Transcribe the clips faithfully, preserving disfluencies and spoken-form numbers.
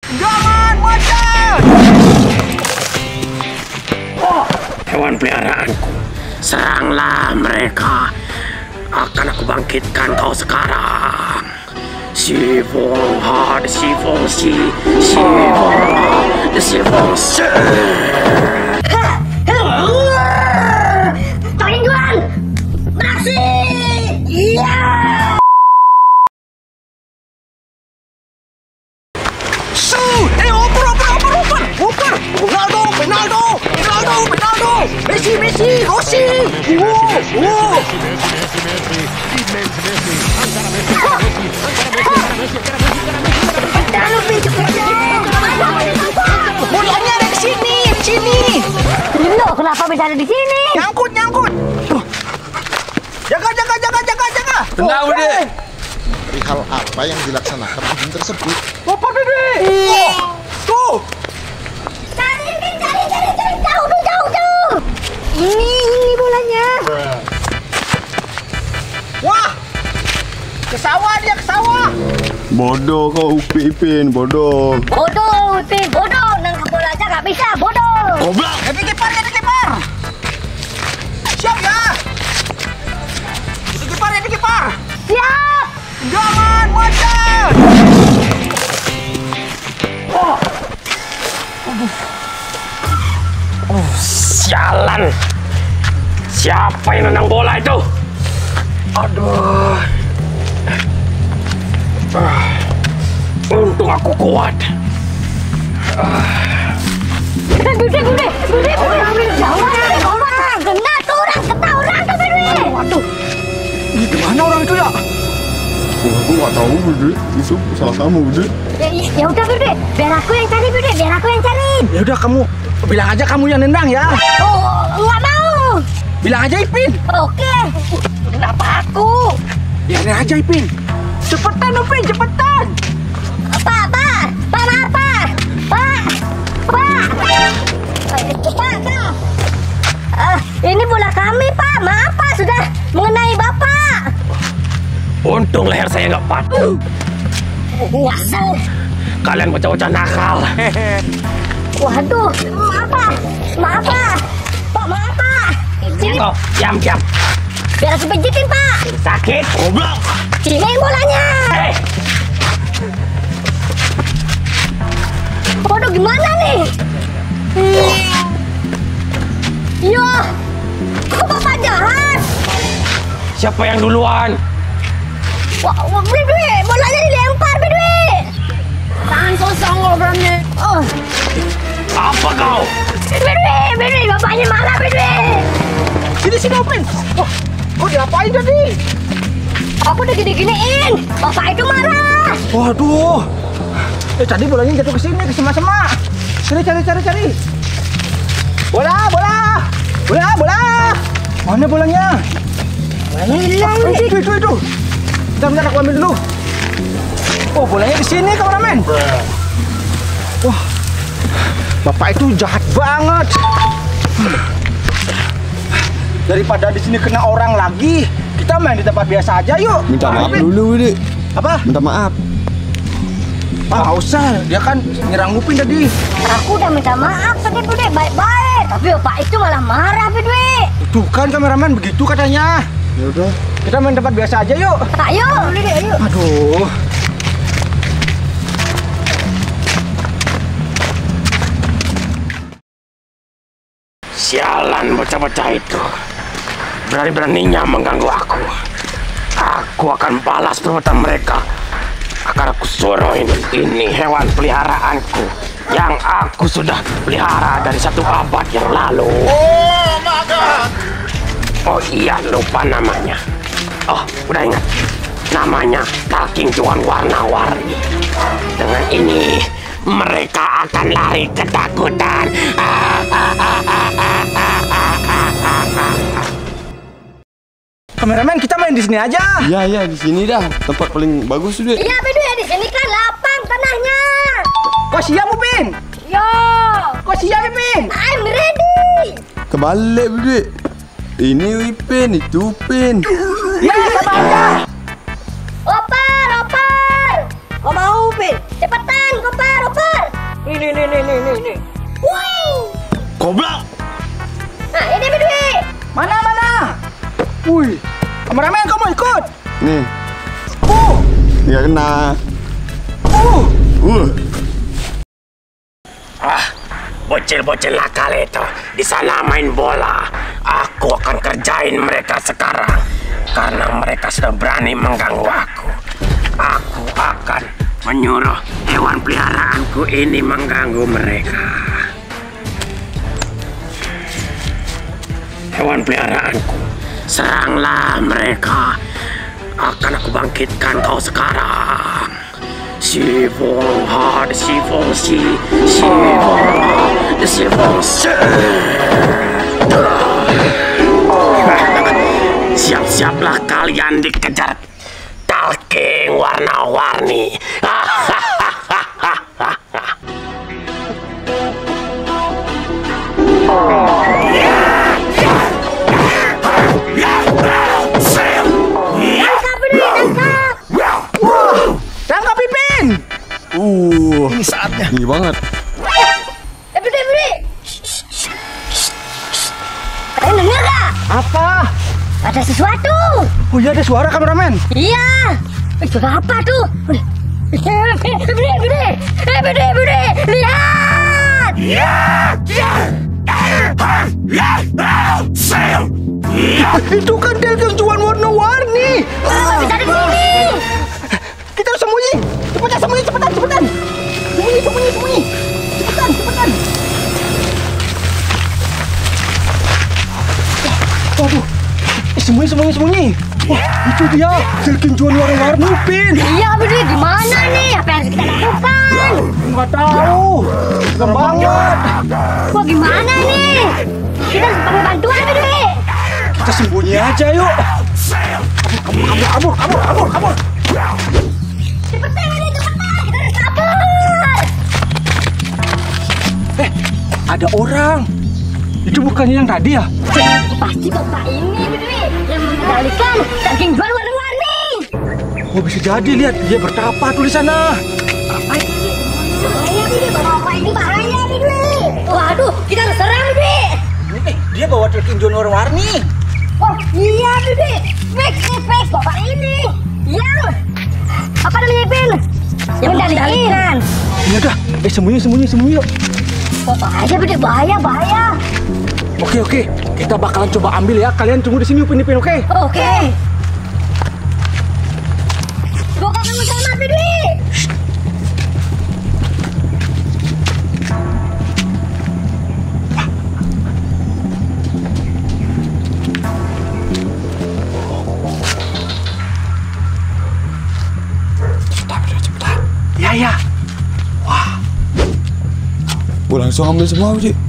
Jangan macan! Oh, hewan peliharaanku, seranglah mereka. Akan aku bangkitkan kau sekarang. Si Fong Ha, si Fong Si, si Fong Ha, si Fong Si. Perlindungan! Beraksi! Iya! Su! Eh, oper, oper, oper, oper! Oper! Ronaldo, Ronaldo, Ronaldo, Ronaldo! Messi, Messi, Rossi! Wow, wow! Bolanya ada di sini, di sini. Loh, kenapa bisa ada di sini? Nyangkut, nyangkut. Jaga, jaga, jaga, jaga, jaga. Tenang, Bude. Perihal apa yang dilaksanakan izin tersebut? Apa, Dede? Oh, tuh. Cari, cari, cari, cari, jauh, jauh, jauh, jauh. Ini, ini bolanya. Wah, ke sawah dia, ke sawah. Bodoh kau Ipin, bodoh. Bodoh, Upin, bodoh. Nangkap bola aja nggak bisa, bodoh. Goblok. Jadi kiper, jadi kiper. Siap ya. Jadi kiper, jadi kiper. Siap. Jangan macan. Oh, oh, sialan. Siapa yang nendang bola itu? Aduh. Ah, untung aku kuat. Ah. Bude, bude, bude, bude, bude. Jangan, orang. Kena tuh orang, kena orang tuh, Bude. Waduh. Ini gimana orang itu ya? Aku nggak tahu, Bude. Itu salah kamu, Bude. Ya, ya udah, Bude. Biar aku yang cari, Bude. Biar aku yang cari. Ya udah kamu bilang aja kamu yang nendang ya. Oh, nggak mau. Bilang aja Ipin. Oke. Kenapa aku? Biarin aja Ipin. Cepetan Ipin, cepetan. Pak, Pak, Pak, maaf, Pak, Pak, Pak, Pak, Pak. Uh, ini bola kami, Pak. Maaf, Pak, sudah mengenai Bapak. Untung leher saya nggak patah. Nyasar. Kalian bocah-bocah nakal. Waduh, maaf, Pak, maaf, Pak, Pak, maaf, Pak. Sini, Oh, diam, diam. biar aku pijitin, Pak. Sakit. Goblok. Sini bolanya. Eh, Waduh, gimana nih? Yo, kok Bapak jahat? siapa yang duluan? Wah, wah, Bidwi, bolanya dilempar, Bidwi. Tangan kosong ngobrolnya. Oh, Apa kau? Bidwi, Bidwi, bapaknya marah, Bidwi. Sini sini Ipin. Wah, kok diapain tadi? Aku udah gini-giniin, bapak itu marah. Waduh. Eh tadi bolanya jatuh ke sini, ke sema-sema. Cari cari cari cari. Bola, bola. Bola, bola. Mana bolanya? Bolanya hilang nih. Itu itu itu. Bentar, bentar aku ambil dulu. Oh, bolanya di sini, kameramen. Wah. Bapak itu jahat banget. Daripada di sini kena orang lagi, kita main di tempat biasa aja yuk. Minta maaf Ipin. dulu, Bude. Apa? Minta maaf. Ah, nggak usah. Dia kan nyerang Upin tadi. Aku udah minta maaf tadi, Bidwi, baik-baik. Tapi bapak itu malah marah, Bidwi. Tuh kan kameramen begitu katanya. Ya udah. Kita main tempat biasa aja yuk. Ayo, ayo. Aduh. Sialan bocah-bocah itu. Berani-beraninya mengganggu aku. Aku akan balas perbuatan mereka. Akan aku suruh ini, ini hewan peliharaanku yang aku sudah pelihara dari satu abad yang lalu. Oh my God! Oh iya, lupa namanya. Oh, udah ingat. Namanya Talking Cuan warna-warni. Dengan ini, mereka akan lari ketakutan. Kameramen, kita main di sini aja. Iya, iya, di sini dah. Tempat paling bagus, Bude. Iya, Bidwi, di sini kan lapang tanahnya. Kok siap, Upin? Yo, Kok siap, Upin? I'm ready. Kebalik, Bude. Ini Ipin, itu Upin. Ya, sama aja. Oper, oper. Kau mau, Upin? Cepetan, oper, oper. nih, nih, nih, nih, nih, nih. Wow. Goblok. Nah, ini Bidwi. Mana mana? Wih, kameramen kamu ikut? Nih, Uh, nggak kena. uh. Uh, Ah, bocil-bocil nakal itu di sana main bola. Aku akan kerjain mereka sekarang karena mereka sudah berani mengganggu aku. Aku akan menyuruh hewan peliharaanku ini mengganggu mereka. Hewan peliharaanku, seranglah mereka. Akan aku bangkitkan kau sekarang. Si Fong Ha, si Fong Si, si Fong Ha, si Fong Si. Siap-siaplah kalian dikejar talking warna-warni. Tangkap Ipin. uh, Ini saatnya. tinggi banget. Eh, Bidwi, Bidwi. Kalian dengar gak? Apa? Ada sesuatu. Oh iya, ada suara kameramen. Iya. Eh, suara apa tuh? Eh, Bidwi, Bidwi. Eh, Bidwi, Bidwi. Lihat. Itu kan Delkenjuan warna-warni. Oh, bisa di sini. Kita harus sembunyi. Cepetan sembunyi, cepetan, cepetan. Sembunyi, sembunyi, sembunyi. Cepetan, cepetan. Waduh. Eh, sembunyi, sembunyi, sembunyi. Wah, itu dia Delkenjuan warna-warni, Pin. Iya, Bidwi. Gimana nih? Apa yang harus kita lakukan? Nggak tahu. Serem banget. Wah, gimana nih? Kita harus panggil bantuan, Bidwi. Kita sembunyi aja yuk. Kabur, kabur, kabur, kabur, kabur, kabur. Cepetan, Bidwi, cepetan. Kita harus kabur. Eh, ada orang. Itu bukannya yang tadi ya? Pasti bapak ini, Bidwi, yang mengendalikan daging jual warna-warni. Oh, bisa jadi, lihat dia bertapa tuh di sana. Apa ini? Bahaya, Bidwi. Bapak ini bahaya, Bidwi. Waduh, kita harus serang, Bidwi. Eh, dia bawa Delkenjuan warna-warni. Oh, iya, Bidwi. Fix, nih, fix. Bapak ini. Yang apa namanya, Pin? Yang mengendalikan. Ya udah, eh sembunyi, sembunyi, sembunyi yuk. Wah, bahaya, Bidwi. Bahaya, bahaya. Oke, oke. Kita bakalan coba ambil ya. Kalian tunggu di sini, Upin Ipin, oke? Oke. Buka sama-sama, Bidwi. Cepetan, udah cepetan. Ya, ya. Wah, Gue langsung ambil semua, Uji.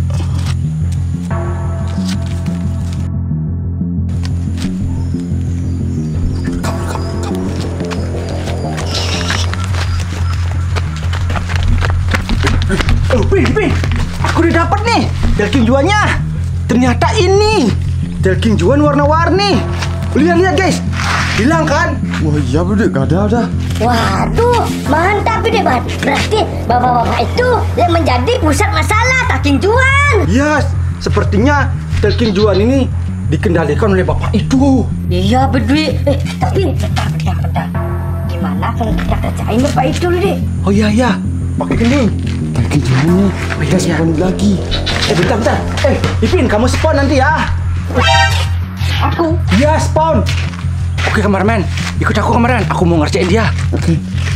oh, Pin, Pin. Aku udah dapat nih Delkenjuannya. Ternyata ini Delkenjuan warna-warni. Lihat, lihat guys. Hilang kan? Wah iya Budi, gak ada ada. Waduh, mantap ini, Bang. Berarti bapak-bapak itu yang menjadi pusat masalah Delkenjuan. Yes, sepertinya Delkenjuan ini dikendalikan oleh bapak itu. Iya, Bidwi. Eh, tapi bentar, bentar, bentar. Gimana kalau kita kerjain bapak itu, Bidwi? Oh iya, iya. Pakai gending. Delkenjuannya Iya, iya. spawn lagi. Eh, bentar, bentar. Eh, Ipin, kamu spawn nanti ya. Aku? Iya, spawn. Oke, kameramen. Ikut aku, kameramen. Aku mau ngerjain dia. Oke.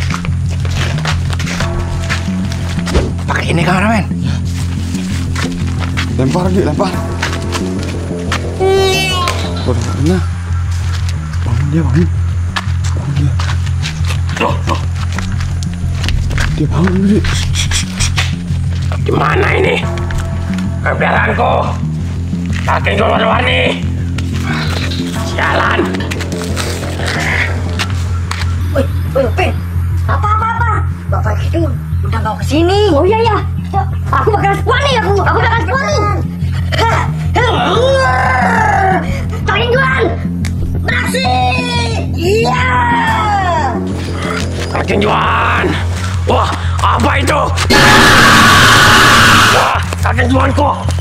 Pakai ini, kameramen. Lempar Dik, lempar. Udah kena. Bangun dia, bangun. Bangun dia. Loh, loh, Dia bangun Dik. di mana ini? Kepeliharanku. Talking jual warna-warni. Sialan. Woi, woi, Pin. Apa, apa, apa? Bapak itu udah bawa ke sini. Oh iya, iya. Aku bakal spawn nih, aku. Aku bakal spawn nih. Delkenjuan beraksi. Iya. Talking jual. Wah, apa itu? daging juanku.